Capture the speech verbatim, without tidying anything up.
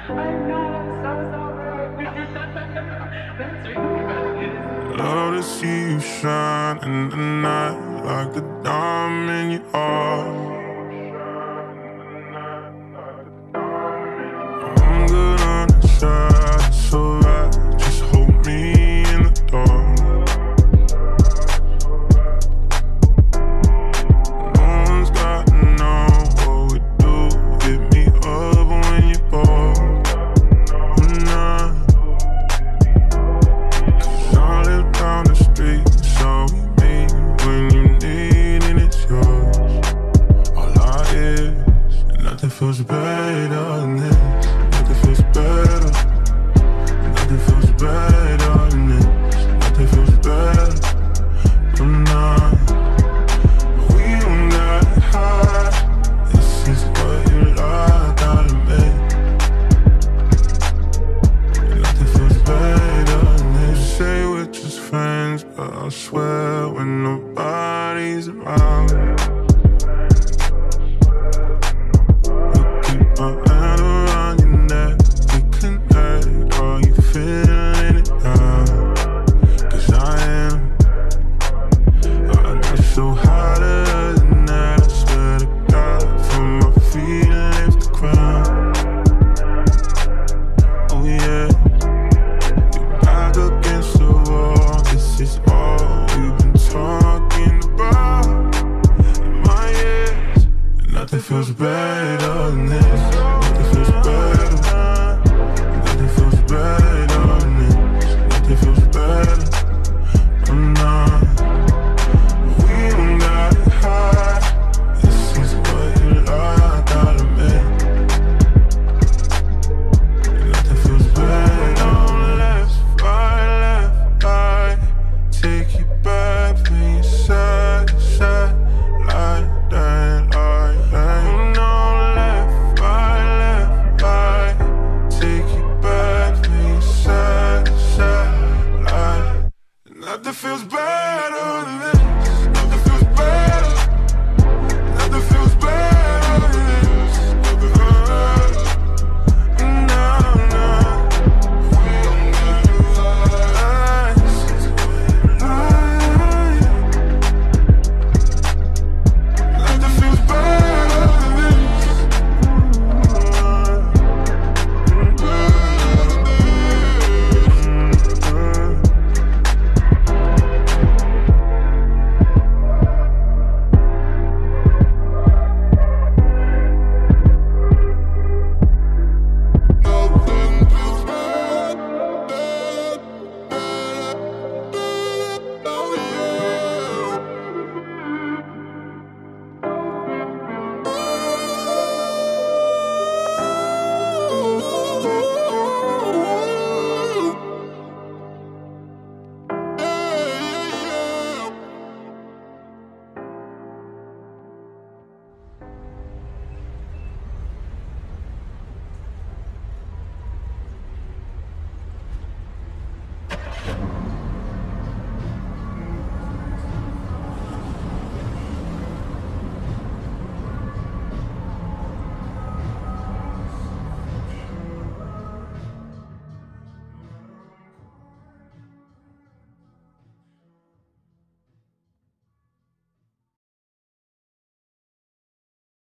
Love to see you shine in the night like the diamond you are. I'm good on the side, it's alright. Just hold me in the dark. No one's got to know what we do. Hit me up when you're bored. Down the street, so we meet when you need and it's yours. All I is, and nothing feels better than this. Nothing feels better. Nothing feels better than this. Nothing feels better than that. We don't gotta hide. This is what you like out of me. Nothing feels better than this. Say we're just friends, but I swear when nobody's around, you keep my hand around your neck. We connect, are you feeling it now? Cause I am. I got so hotter than that, I swear to God, from my feet lift the ground. Oh yeah, back against the wall. This is all we've been talking about in my ears. And nothing feels better than this. Nothing feels better. Nothing feels better than this. Nothing feels better. I'm not. We don't gotta hide. This is what you like out of me. And nothing feels better. Left, right, left, right. Take you back from your side to side. Like that, like that. Oh no, left, right, left, right. Take you back from your side to side. Like nothing feels better.